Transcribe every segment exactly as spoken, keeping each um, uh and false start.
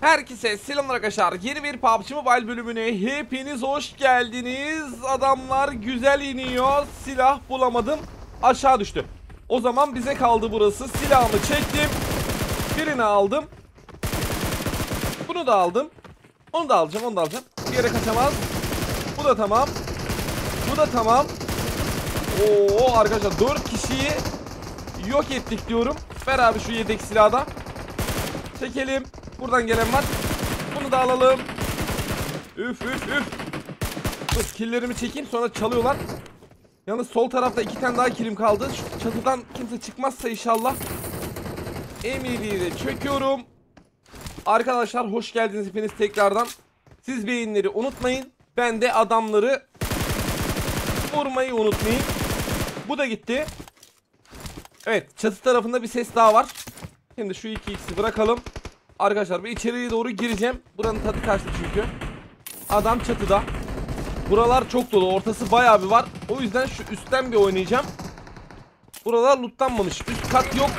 Herkese selamlar arkadaşlar. Yeni bir P U B G Mobile bölümüne hepiniz hoş geldiniz. Adamlar güzel iniyor. Silah bulamadım. Aşağı düştü. O zaman bize kaldı burası. Silahımı çektim. Birini aldım. Bunu da aldım. Onu da alacağım, onu da alacağım. Bir yere kaçamaz. Bu da tamam. Bu da tamam. Oo arkadaşlar dört kişiyi yok ettik diyorum. Ver abi şu yedek silahı da. Çekelim. Buradan gelen var. Bunu da alalım. Üf üf üf. Dur killerimi çekeyim, sonra çalıyorlar. Yalnız sol tarafta iki tane daha kilim kaldı. Şu çatıdan kimse çıkmazsa inşallah. Emidi'yi de çekiyorum. Arkadaşlar hoş geldiniz hepiniz tekrardan. Siz beğenileri unutmayın. Ben de adamları vurmayı unutmayın. Bu da gitti. Evet, çatı tarafında bir ses daha var. Şimdi şu iki x'i bırakalım. Arkadaşlar bir içeriye doğru gireceğim. Buranın tadı kaçtı çünkü. Adam çatıda. Buralar çok dolu. Ortası bayağı bir var. O yüzden şu üstten bir oynayacağım. Buralar lootlanmamış. Üst kat yok.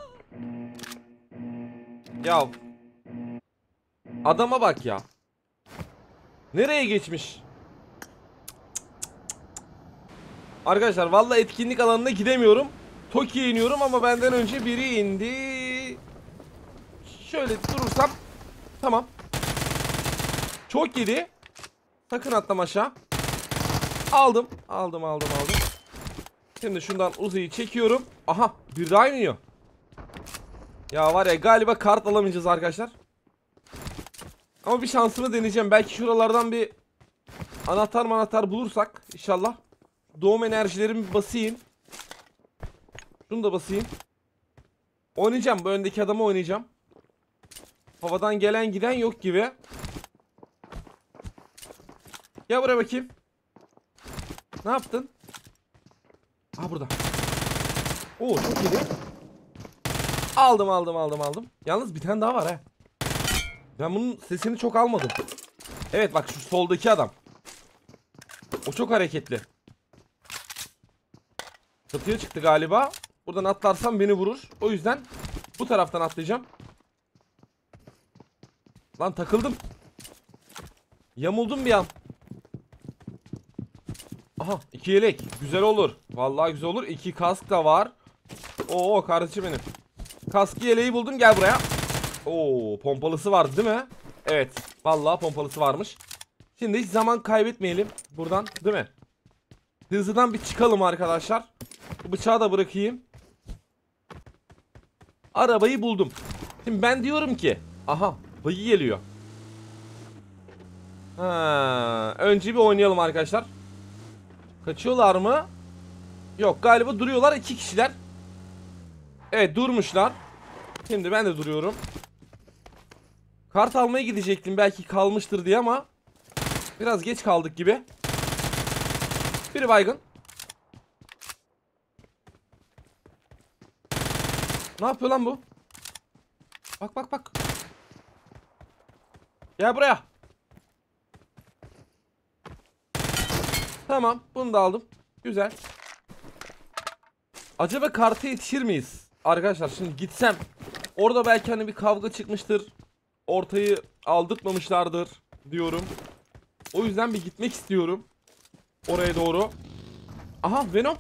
Ya. Adama bak ya. Nereye geçmiş? Arkadaşlar vallahi etkinlik alanına gidemiyorum. Toki'ye iniyorum ama benden önce biri indi. Şöyle durursam tamam. Çok yedi. Sakın atlama aşağı. Aldım. Aldım aldım aldım. Şimdi şundan Uzi'yi çekiyorum. Aha bir daha iniyor. Ya var ya galiba kart alamayacağız arkadaşlar. Ama bir şansını deneyeceğim. Belki şuralardan bir anahtar manahtar bulursak inşallah. Doğum enerjilerimi basayım. Şunu da basayım. Oynayacağım. Bu öndeki adamı oynayacağım. Havadan gelen giden yok gibi. Gel buraya bakayım. Ne yaptın? Aa burada. Oo çok iyi. Aldım aldım aldım aldım. Yalnız bir tane daha var he. Ben bunun sesini çok almadım. Evet bak şu soldaki adam. O çok hareketli. Çatıya çıktı galiba. Buradan atlarsam beni vurur. O yüzden bu taraftan atlayacağım. Lan takıldım. Yamuldum bir an. Aha iki yelek. Güzel olur. Vallahi güzel olur. İki kask da var. Oo kardeşim benim. Kaskı yeleği buldum, gel buraya. Oo pompalısı vardı değil mi? Evet. Vallahi pompalısı varmış. Şimdi hiç zaman kaybetmeyelim. Buradan değil mi? Hızlıdan bir çıkalım arkadaşlar. Bu bıçağı da bırakayım. Arabayı buldum. Şimdi ben diyorum ki. Aha bayı geliyor. Ha, önce bir oynayalım arkadaşlar. Kaçıyorlar mı? Yok galiba duruyorlar, iki kişiler. Evet durmuşlar. Şimdi ben de duruyorum. Kart almaya gidecektim belki kalmıştır diye ama biraz geç kaldık gibi. Biri baygın. Ne yapıyor lan bu? Bak bak bak. Gel buraya. Tamam bunu da aldım. Güzel. Acaba karta yetişir miyiz? Arkadaşlar şimdi gitsem orada belki hani bir kavga çıkmıştır. Ortayı aldırtmamışlardır diyorum. O yüzden bir gitmek istiyorum. Oraya doğru. Aha Venom.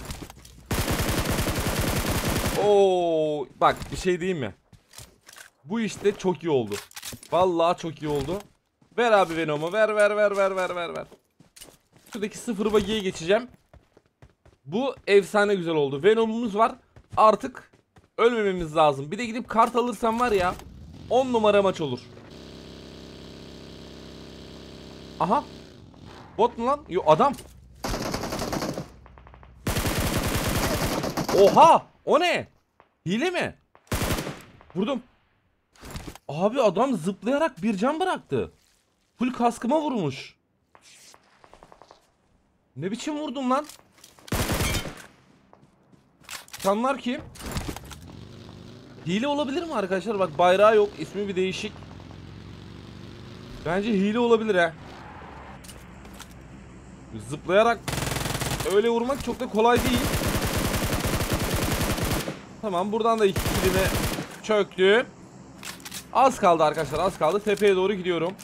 Oo bak bir şey diyeyim mi? Bu işte çok iyi oldu. Vallahi çok iyi oldu. Ver abi Venom'u. Ver ver ver ver ver ver ver. Şuradaki sıfır bagiye geçeceğim. Bu efsane güzel oldu. Venom'umuz var. Artık ölmememiz lazım. Bir de gidip kart alırsam var ya on numara maç olur. Aha. Bot mu lan? Yo adam. Oha. O ne? Hile mi? Vurdum. Abi adam zıplayarak bir can bıraktı. Full kaskıma vurmuş. Ne biçim vurdum lan? Kanlar kim? Hile olabilir mi arkadaşlar? Bak bayrağı yok. İsmi bir değişik. Bence hile olabilir he. Zıplayarak öyle vurmak çok da kolay değil. Tamam buradan da iki kilimi çöktü. Az kaldı arkadaşlar, az kaldı. Tepeye doğru gidiyorum.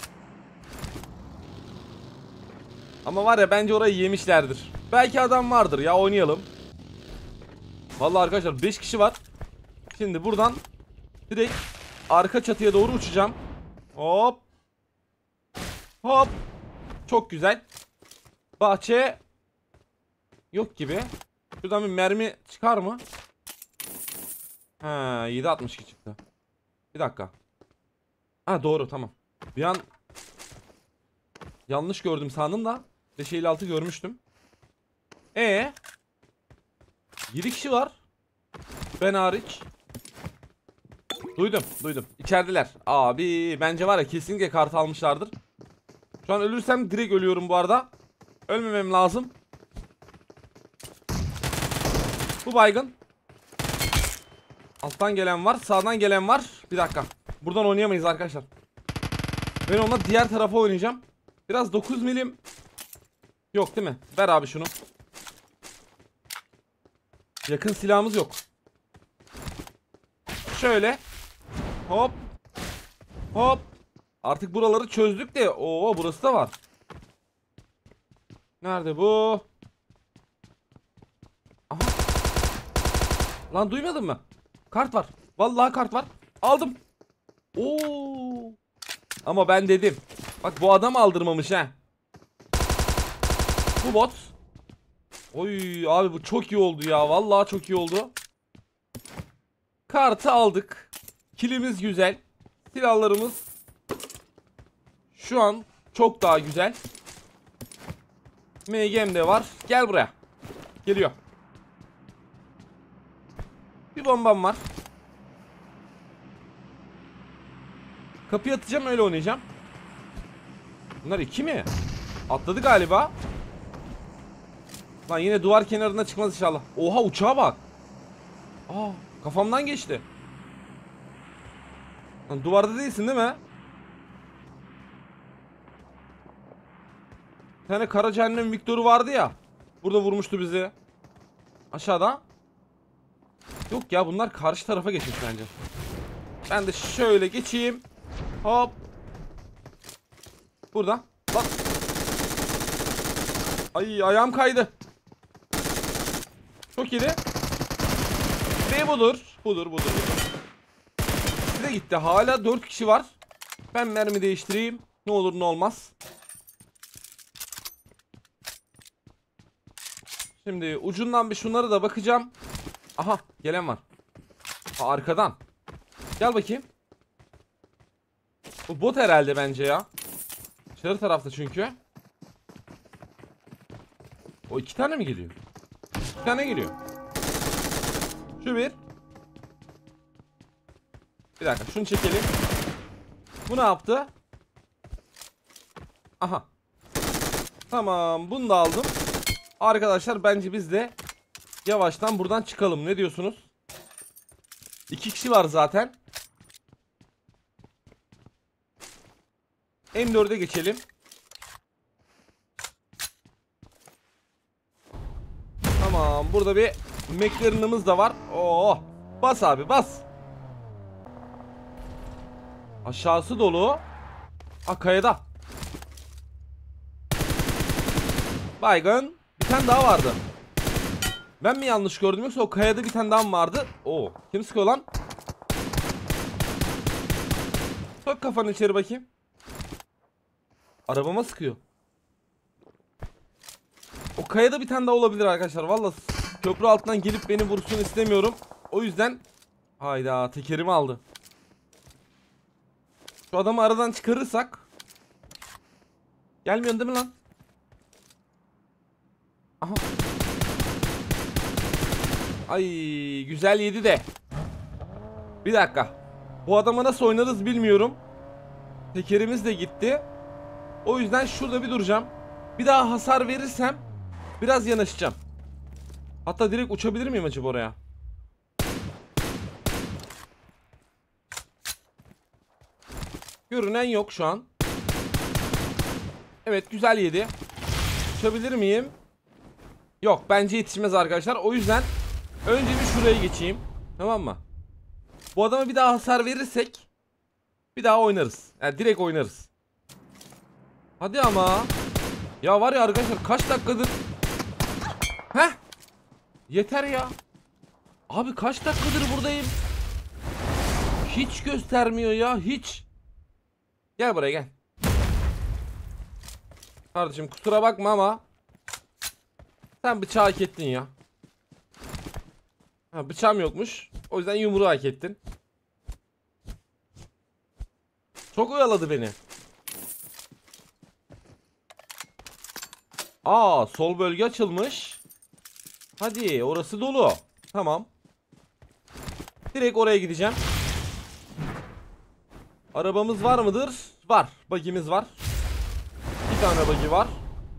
Ama var ya, bence orayı yemişlerdir. Belki adam vardır ya, oynayalım. Vallahi arkadaşlar beş kişi var. Şimdi buradan direkt arka çatıya doğru uçacağım. Hop. Hop. Çok güzel. Bahçe yok gibi. Şuradan bir mermi çıkar mı? Ha, yedi altmış iki çıktı. Bir dakika. Ha, doğru, tamam. Bir an yanlış gördüm sandım da beş elli altı görmüştüm. E yedi kişi var. Ben hariç. Duydum, duydum. İçerideler. Abi bence var ya, kesinlikle kart almışlardır. Şu an ölürsem direkt ölüyorum bu arada. Ölmemem lazım. Bu baygın. Alttan gelen var, sağdan gelen var. Bir dakika. Buradan oynayamayız arkadaşlar. Ben onunla diğer tarafa oynayacağım. Biraz dokuz milim. Yok değil mi? Ver abi şunu. Yakın silahımız yok. Şöyle. Hop. Hop. Artık buraları çözdük de. Oo, burası da var. Nerede bu? Aha. Lan duymadın mı? Kart var. Vallahi kart var. Aldım. Oo. Ama ben dedim. Bak, bu adam aldırmamış ha. Bu bot. Oy abi, bu çok iyi oldu ya. Vallahi çok iyi oldu. Kartı aldık. Kilimiz güzel. Silahlarımız şu an çok daha güzel. M G'm de var. Gel buraya. Geliyor. Bir bombam var. Kapıyı atacağım, öyle oynayacağım. Bunlar iki mi? Atladı galiba. Lan yine duvar kenarına çıkmaz inşallah. Oha, uçağa bak. Aa, kafamdan geçti. Lan duvarda değilsin değil mi? Bir tane kara cehennem Victor'u vardı ya. Burada vurmuştu bizi. Aşağıda. Yok ya, bunlar karşı tarafa geçmiş bence. Ben de şöyle geçeyim. Hop. Burada. Bak. Ay, ayağım kaydı. Çok iyi. Ve budur. Budur budur budur. Bir de gitti. Hala dört kişi var. Ben mermi değiştireyim. Ne olur ne olmaz. Şimdi ucundan bir şunlara da bakacağım. Aha, gelen var. Aa, arkadan. Gel bakayım. Bu bot herhalde bence ya. Dışarı tarafta çünkü. O iki tane mi geliyor? İki tane geliyor. Şu bir. Bir dakika, şunu çekelim. Bu ne yaptı? Aha. Tamam, bunu da aldım. Arkadaşlar bence biz de yavaştan buradan çıkalım. Ne diyorsunuz? İki kişi var zaten. M dört'e geçelim. Tamam, burada bir McLaren'ımız da var. Oo, bas abi, bas. Aşağısı dolu. Ha, kayada. Baygın. Bir tane daha vardı. Ben mi yanlış gördüm, yoksa o kayada bir tane daha mı vardı? Oo, kim sıkıyor lan? Sok kafanı içeri bakayım. Arabama sıkıyor. O kayada bir tane daha olabilir arkadaşlar. Vallahi köprü altından gelip beni vursun istemiyorum. O yüzden hayda, tekerimi aldı. Şu adamı aradan çıkarırsak. Gelmiyorsun değil mi lan? Aha. Ay, güzel yedi de. Bir dakika. Bu adama nasıl oynarız bilmiyorum. Tekerimiz de gitti. O yüzden şurada bir duracağım. Bir daha hasar verirsem biraz yanaşacağım. Hatta direkt uçabilir miyim acaba oraya? Görünen yok şu an. Evet, güzel yedi. Uçabilir miyim? Yok, bence yetişmez arkadaşlar. O yüzden önce bir şuraya geçeyim. Tamam mı? Bu adama bir daha hasar verirsek Bir daha oynarız. Yani direkt oynarız. Hadi ama. Ya var ya arkadaşlar, kaç dakikadır. Heh. Yeter ya. Abi kaç dakikadır buradayım. Hiç göstermiyor ya, hiç. Gel buraya gel. Kardeşim kusura bakma ama sen bıçağı hak ettin ya. Ha, bıçağım yokmuş. O yüzden yumruğu hak ettin. Çok oyaladı beni. Aa, sol bölge açılmış. Hadi, orası dolu. Tamam. Direkt oraya gideceğim. Arabamız var mıdır? Var. Buggy'miz var. Bir tane buggy var.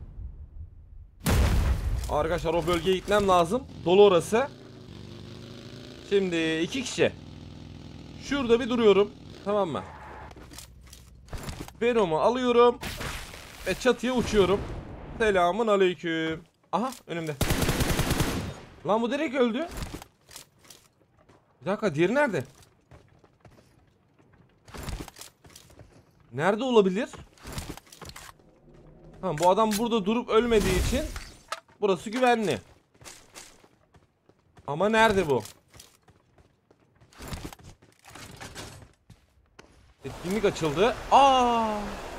Arkadaşlar o bölgeye gitmem lazım. Dolu orası. Şimdi iki kişi. Şurada bir duruyorum. Tamam mı? Venom'u alıyorum. Ve çatıya uçuyorum. Selamun aleyküm. Aha, önümde. Lan bu direkt öldü. Bir dakika, diğeri nerede? Nerede olabilir? Ha, bu adam burada durup ölmediği için burası güvenli. Ama nerede bu? Etkinlik açıldı. Aa!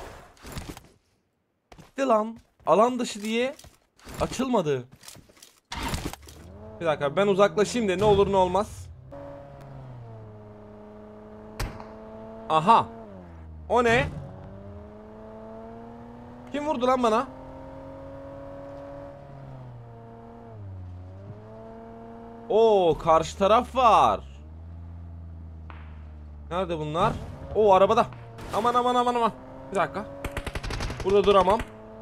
Gitti lan. Alan dışı diye açılmadı. Bir dakika, ben uzaklaşayım da ne olur ne olmaz. Aha. O ne? Kim vurdu lan bana? Oo, karşı taraf var. Nerede bunlar? Oo, arabada. Aman aman aman aman. Bir dakika. Burada duramam.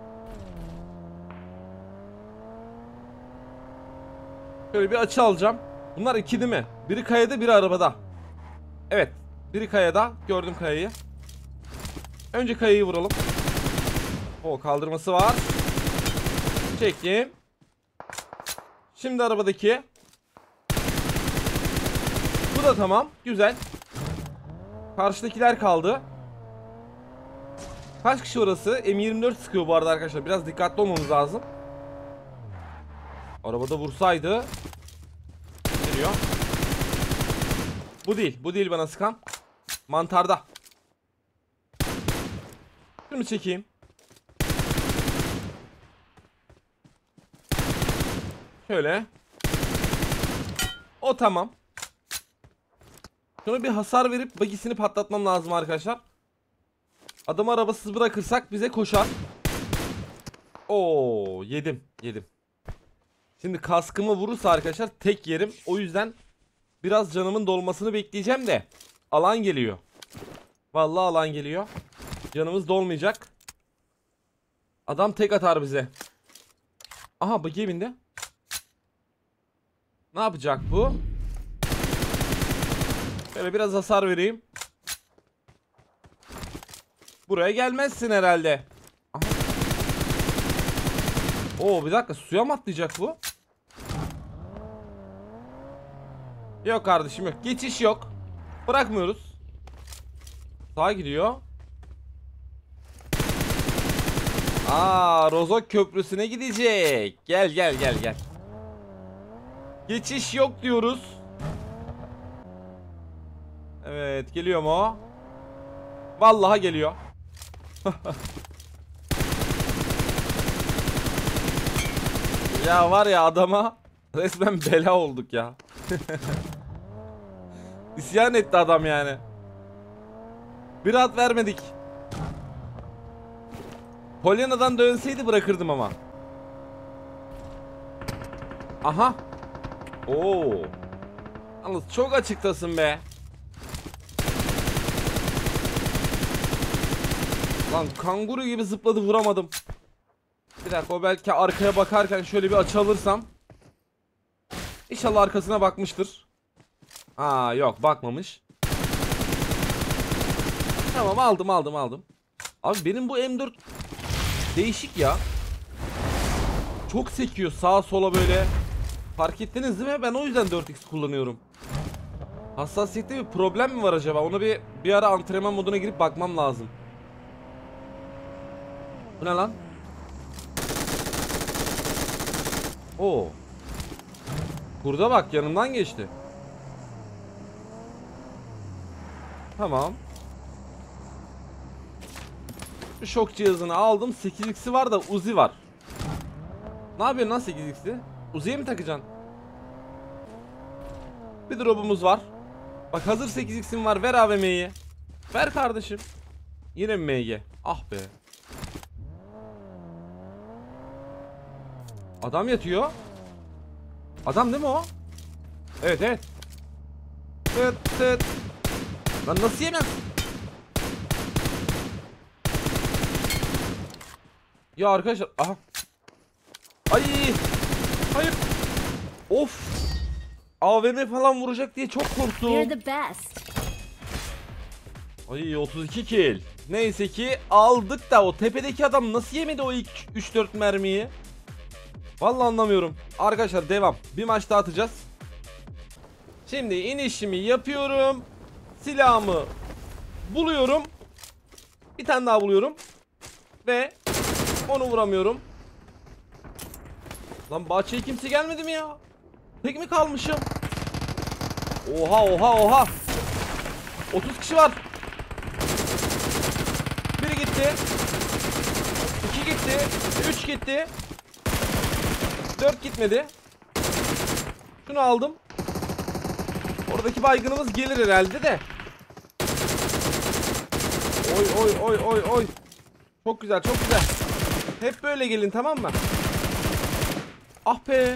Şöyle bir açı alacağım. Bunlar iki değil mi? Biri kayada, biri arabada. Evet. Biri kayada. Gördüm kayayı. Önce kayayı vuralım. O kaldırması var. Çektim. Şimdi arabadaki. Bu da tamam. Güzel. Karşıdakiler kaldı. Kaç kişi orası? M yirmi dört sıkıyor bu arada arkadaşlar. Biraz dikkatli olmamız lazım. Arabada vursaydı. Geliyor. Bu değil. Bu değil bana sıkan. Mantarda. Şunu çekeyim. Şöyle. O tamam. Şuna bir hasar verip bagisini patlatmam lazım arkadaşlar. Adamı arabasız bırakırsak bize koşar. Oo, yedim yedim. Şimdi kaskımı vurursa arkadaşlar tek yerim. O yüzden biraz canımın dolmasını bekleyeceğim de. Alan geliyor. Vallahi alan geliyor. Canımız dolmayacak. Adam tek atar bize. Aha, bagiye bindi. Ne yapacak bu? Böyle biraz hasar vereyim. Buraya gelmezsin herhalde. Aha. Oo, bir dakika, suya mı atlayacak bu? Yok kardeşim, yok. Geçiş yok. Bırakmıyoruz. Sağa gidiyor. Aa, Rozok Köprüsü'ne gidecek. Gel gel gel gel. Geçiş yok diyoruz. Evet, geliyor mu o? Vallahi geliyor. Ya var ya, adama resmen bela olduk ya. İsyan etti adam yani. Bir rahat vermedik. Polyana'dan dönseydi bırakırdım ama. Aha. Oo. Yalnız çok açıktasın be. Lan kanguru gibi zıpladı, vuramadım. Bir dakika, o belki arkaya bakarken şöyle bir açı alırsam. İnşallah arkasına bakmıştır. Aa, yok, bakmamış. Tamam, aldım aldım aldım. Abi benim bu M dört değişik ya. Çok sekiyor sağa sola böyle. Fark ettiniz değil mi? Ben o yüzden dört X kullanıyorum. Hassasiyette bir problem mi var acaba? Ona bir bir ara antrenman moduna girip bakmam lazım. Bu ne lan? Oo. Burada bak, yanımdan geçti. Tamam. Şu şok cihazını aldım. sekiz x'i var da Uzi var. Ne yapıyorsun lan sekiz x'i? Uzi'ye mi takacaksın? Bir drop'umuz var. Bak hazır sekiz x'im var. Ver A V M'yi. Ver kardeşim. Yine mi M G? Ah be. Adam yatıyor. Adam değil mi o? Evet evet. Tıt tıt. Lan nasıl yemez? Ya arkadaşlar. Aha. Ay. Hayır. Of. A V M falan vuracak diye çok korktum. You're the best. Ay otuz iki kill. Neyse ki aldık da o tepedeki adam nasıl yemedi o ilk üç dört mermiyi? Vallahi anlamıyorum. Arkadaşlar devam. Bir maç daha atacağız. Şimdi inişimi yapıyorum. Silahımı buluyorum. Bir tane daha buluyorum. Ve onu vuramıyorum. Lan bahçeye kimse gelmedi mi ya? Tek mi kalmışım? Oha oha oha. otuz kişi var. Biri gitti. iki gitti. üç gitti. dört gitmedi. Şunu aldım. Oradaki baygınımız gelir herhalde de. Oy oy oy oy oy. Çok güzel çok güzel. Hep böyle gelin, tamam mı? Ah be.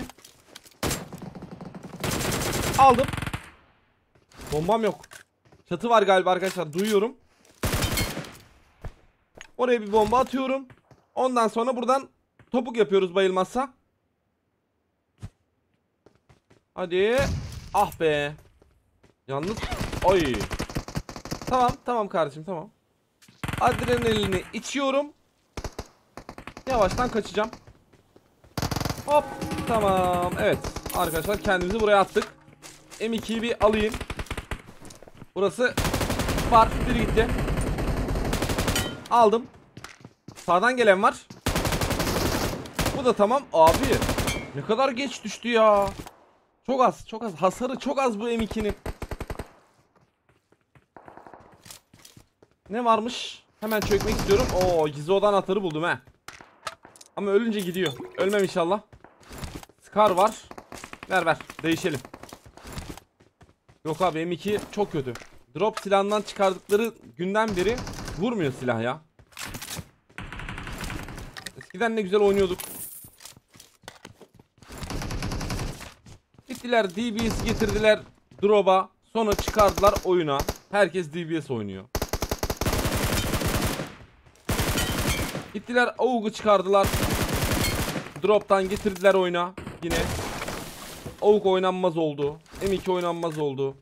Aldım. Bombam yok. Çatı var galiba arkadaşlar, duyuyorum. Oraya bir bomba atıyorum. Ondan sonra buradan topuk yapıyoruz bayılmazsa. Hadi. Ah be. Yalnız. Oy. Tamam tamam kardeşim, tamam. Adrenalini içiyorum. Yavaştan kaçacağım. Hop. Tamam. Evet. Arkadaşlar kendimizi buraya attık. M iki'yi bir alayım. Burası var. Biri gitti. Aldım. Sağdan gelen var. Bu da tamam. Abi. Ne kadar geç düştü ya. Çok az. Çok az. Hasarı çok az bu M iki'nin. Ne varmış? Hemen çökmek istiyorum. Oo, gizli oda anahtarı buldum he. Ama ölünce gidiyor. Ölmem inşallah. Scar var. Ver ver. Değişelim. Yok abi, M iki çok kötü. Drop silahından çıkardıkları günden beri vurmuyor silah ya. Eskiden ne güzel oynuyorduk. Gittiler D B S getirdiler drop'a. Sonra çıkardılar oyuna. Herkes D B S oynuyor. Gittiler A U G'u çıkardılar. Drop'tan getirdiler oyuna. Yine A U G oynanmaz oldu. M iki oynanmaz oldu.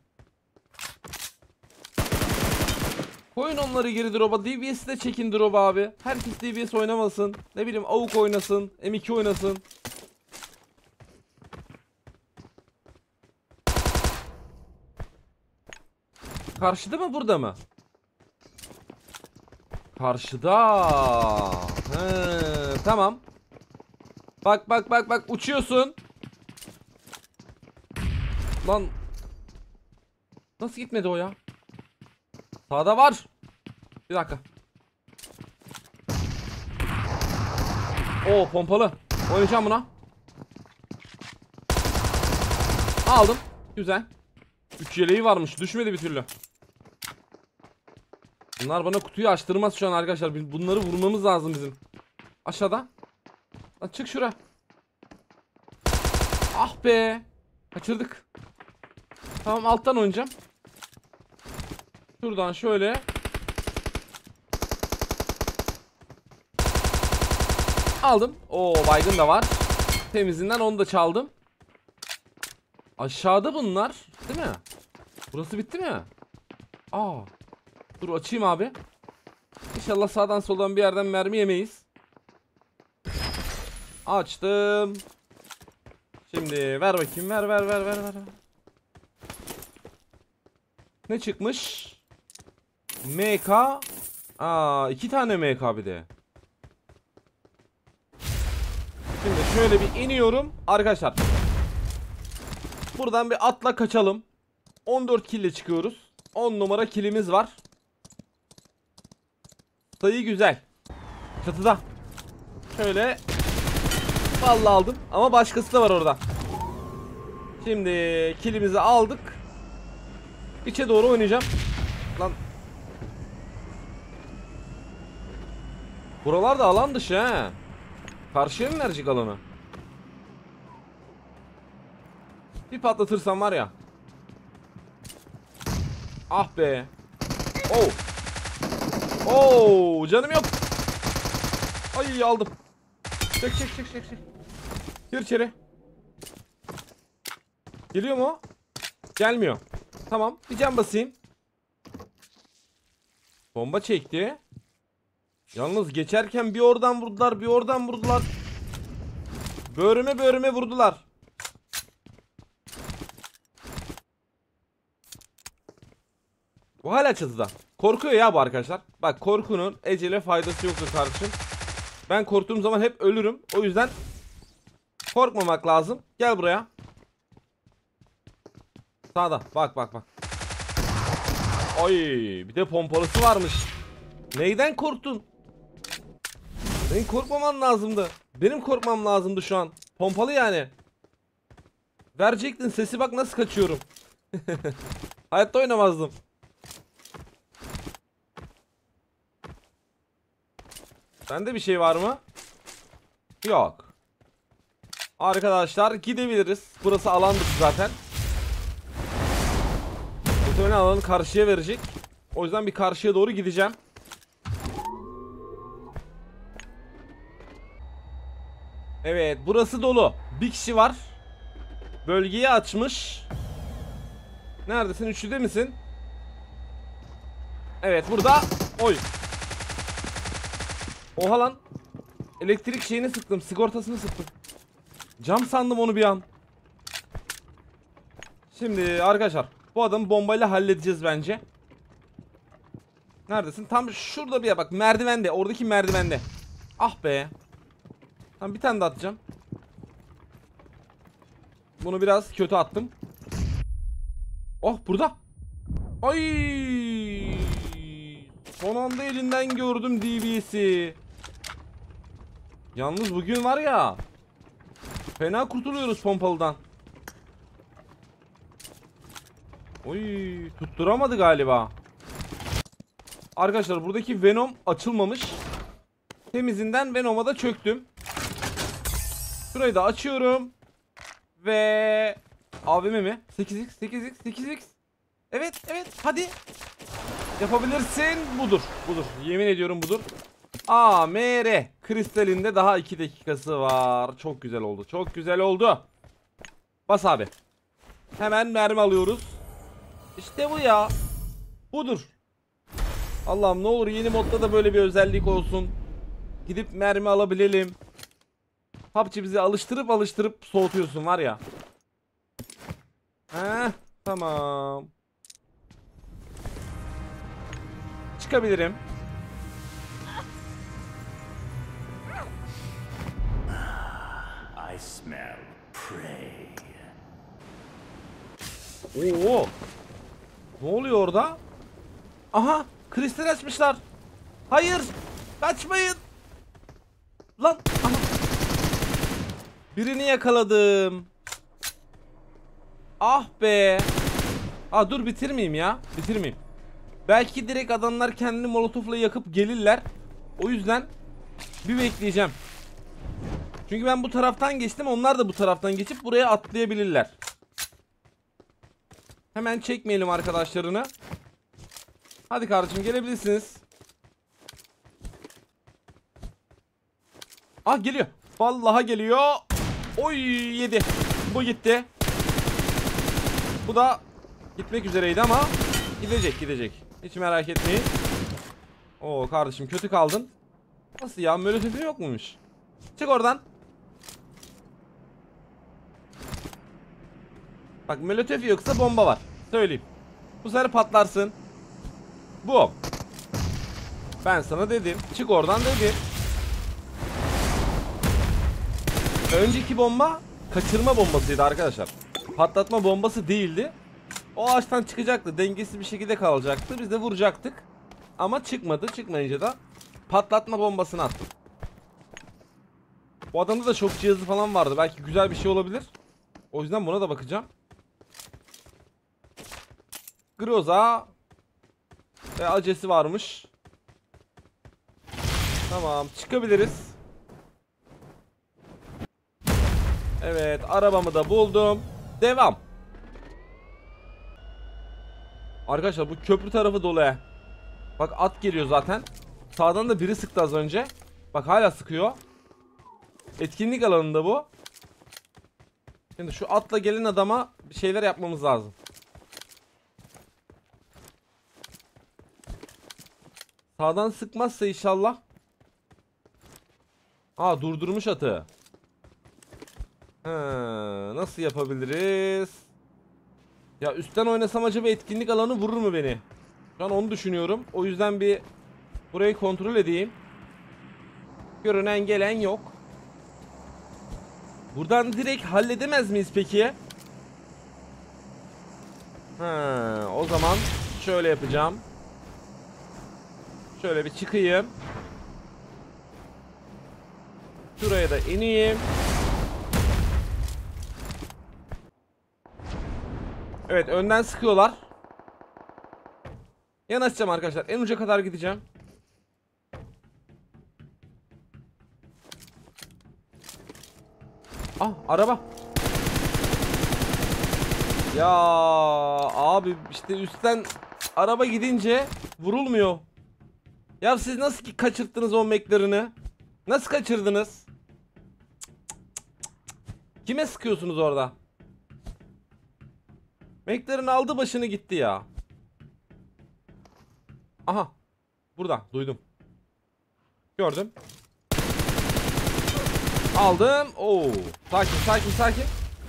Koyun onları geri drop'a. D B S'i de çekin drop abi. Herkes D B S oynamasın. Ne bileyim A U G oynasın. M iki oynasın. Karşıda mı, burada mı? Karşıda. He, tamam. Bak bak bak bak, uçuyorsun. Lan. Nasıl gitmedi o ya? Sağda var. Bir dakika. Oo, pompalı. Oynayacağım buna. Aldım. Güzel. üç yeleği varmış. Düşmedi bir türlü. Bunlar bana kutuyu açtırmaz şu an arkadaşlar. Bunları vurmamız lazım bizim. Aşağıda. Lan çık şura. Ah be. Kaçırdık. Tamam, alttan oynayacağım. Şuradan şöyle. Aldım. Oo, baygın da var. Temizinden onu da çaldım. Aşağıda bunlar. Değil mi? Burası bitti mi? Aa. Dur açayım abi. İnşallah sağdan soldan bir yerden mermi yemeyiz. Açtım. Şimdi ver bakayım. Ver ver ver ver ver. Ne çıkmış? M K. Aa, iki tane M K bir de. Şimdi şöyle bir iniyorum arkadaşlar. Buradan bir atla kaçalım. on dört kill ile çıkıyoruz. on numara killimiz var. Sayı güzel. Çatıda. Şöyle. Vallahi aldım ama başkası da var orada. Şimdi killimizi aldık. İçe doğru oynayacağım. Lan. Buralar da alan dışı he. Karşıya mı verecek alanı? Bir patlatırsam var ya. Ah be. Oh. Oh, canım yok. Ay aldım. Çek çek çek çek çek. Gir içeri. Geliyor mu? Gelmiyor. Tamam, bir can basayım. Bomba çekti. Yalnız geçerken bir oradan vurdular, bir oradan vurdular. Böğrüme böğrüme vurdular. Bu hala çatıda. Korkuyor ya bu arkadaşlar. Bak, korkunun ecele faydası yoktur kardeşim. Ben korktuğum zaman hep ölürüm. O yüzden korkmamak lazım. Gel buraya. Sağda. Bak bak bak. Ay, bir de pompalısı varmış. Neyden korktun? Senin korkmaman lazımdı. Benim korkmam lazımdı şu an. Pompalı yani. Verecektin sesi, bak nasıl kaçıyorum. Hayatta oynamazdım. Sende bir şey var mı? Yok. Arkadaşlar gidebiliriz. Burası alan dışı zaten. Muhtemelen alanı karşıya verecek. O yüzden bir karşıya doğru gideceğim. Evet, burası dolu. Bir kişi var. Bölgeyi açmış. Neredesin? Üçlüde misin? Evet, burada. Oy. Oha lan. Elektrik şeyini sıktım. Sigortasını sıktım. Cam sandım onu bir an. Şimdi arkadaşlar, bu adamı bombayla halledeceğiz bence. Neredesin? Tam şurada bir yer, bak, merdivende. Oradaki merdivende. Ah be. Tamam, bir tane de atacağım. Bunu biraz kötü attım. Oh, burada. Ay. Son anda elinden gördüm D B S'i. Yalnız bugün var ya, fena kurtuluyoruz pompalıdan. Oy, tutturamadı galiba. Arkadaşlar, buradaki Venom açılmamış. Temizinden Venom'a da çöktüm. Şurayı da açıyorum. Ve A V M mi? sekiz x sekiz x sekiz x. Evet evet, hadi. Yapabilirsin. Budur budur. Yemin ediyorum budur. A M R kristalinde daha iki dakikası var. Çok güzel oldu. Çok güzel oldu. Bas abi. Hemen mermi alıyoruz. İşte bu ya. Budur. Allah'ım, ne olur yeni modda da böyle bir özellik olsun. Gidip mermi alabilelim. P U B G bizi alıştırıp alıştırıp soğutuyorsun var ya. Heh, tamam. Çıkabilirim. I smell prey. Oo. Ne oluyor orada? Aha, kristal açmışlar. Hayır, kaçmayın. Lan, aha. Birini yakaladım. Ah be. Aa, dur, bitirmeyeyim ya. Bitirmeyeyim. Belki direkt adamlar kendini molotofla yakıp gelirler. O yüzden bir bekleyeceğim. Çünkü ben bu taraftan geçtim. Onlar da bu taraftan geçip buraya atlayabilirler. Hemen çekmeyelim arkadaşlarını. Hadi kardeşim, gelebilirsiniz. Ah, geliyor. Vallahi geliyor. Oy, yedi. Bu gitti. Bu da gitmek üzereydi ama gidecek gidecek. Hiç merak etmeyin. Oo kardeşim, kötü kaldın. Nasıl ya? Molotofun yok muymuş? Çık oradan. Bak, molotof yoksa bomba var. Söyleyeyim. Bu sefer patlarsın. Bu. Ben sana dedim. Çık oradan dedim. Önceki bomba kaçırma bombasıydı arkadaşlar. Patlatma bombası değildi. O ağaçtan çıkacaktı. Dengesiz bir şekilde kalacaktı. Biz de vuracaktık. Ama çıkmadı. Çıkmayınca da patlatma bombasını attım. Bu adamda da şok cihazı falan vardı. Belki güzel bir şey olabilir. O yüzden buna da bakacağım. Groza ve acesi varmış. Tamam, çıkabiliriz. Evet, arabamı da buldum. Devam. Arkadaşlar bu köprü tarafı dolu he. Bak at geliyor zaten. Sağdan da biri sıktı az önce. Bak hala sıkıyor. Etkinlik alanında bu. Şimdi şu atla gelen adama bir şeyler yapmamız lazım. Sağdan sıkmazsa inşallah. Aa, durdurmuş atı. He, nasıl yapabiliriz? Ya üstten oynasam acaba etkinlik alanı vurur mu beni? Şu an onu düşünüyorum. O yüzden bir burayı kontrol edeyim. Görünen gelen yok. Buradan direkt halledemez miyiz peki? Ha, o zaman şöyle yapacağım. Şöyle bir çıkayım. Şuraya da ineyim. Evet, önden sıkıyorlar. Yanaşacağım arkadaşlar. En uca kadar gideceğim. Ah, araba. Ya abi işte üstten araba gidince vurulmuyor. Ya siz nasıl ki kaçırttınız o meklerini? Nasıl kaçırdınız? Kime sıkıyorsunuz orada? Meklerin aldı başını gitti ya. Aha. Burada duydum. Gördüm. Aldım. Oo. Sakin sakin sakin.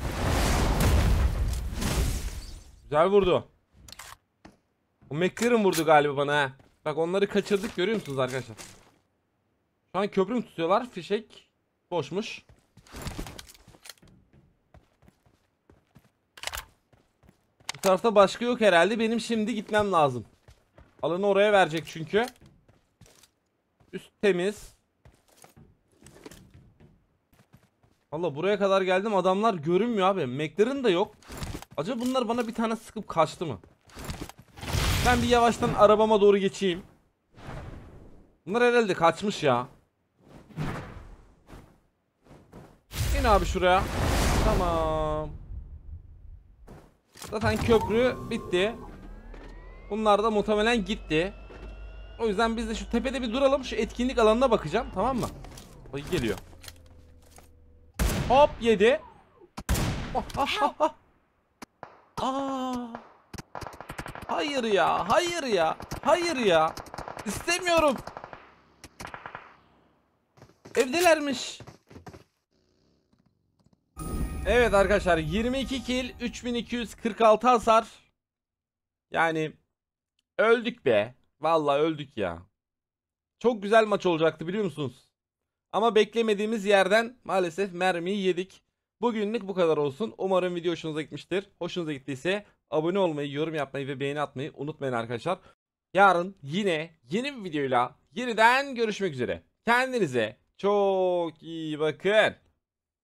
Güzel vurdu. O McLaren vurdu galiba bana ha. Bak onları kaçırdık, görüyor musunuz arkadaşlar? Şu an köprü mü tutuyorlar? Fişek boşmuş. Bu tarafta başka yok herhalde. Benim şimdi gitmem lazım. Alanı oraya verecek çünkü. Üst temiz. Valla buraya kadar geldim, adamlar görünmüyor abi. McLaren da yok. Acaba bunlar bana bir tane sıkıp kaçtı mı? Ben bir yavaştan arabama doğru geçeyim. Bunlar herhalde kaçmış ya. İn abi şuraya. Tamam. Zaten köprü bitti. Bunlar da muhtemelen gitti. O yüzden biz de şu tepede bir duralım. Şu etkinlik alanına bakacağım, tamam mı? Ay, geliyor. Hop, yedi. Oh, ah, ah, ah. Aa. Hayır ya, hayır ya, hayır ya. İstemiyorum. Evdelermiş. Evet arkadaşlar, yirmi iki kill, üç bin iki yüz kırk altı hasar. Yani öldük be. Vallahi öldük ya. Çok güzel maç olacaktı, biliyor musunuz? Ama beklemediğimiz yerden maalesef mermiyi yedik. Bugünlük bu kadar olsun. Umarım video hoşunuza gitmiştir. Hoşunuza gittiyse abone olmayı, yorum yapmayı ve beğeni atmayı unutmayın arkadaşlar. Yarın yine yeni bir videoyla yeniden görüşmek üzere. Kendinize çok iyi bakın.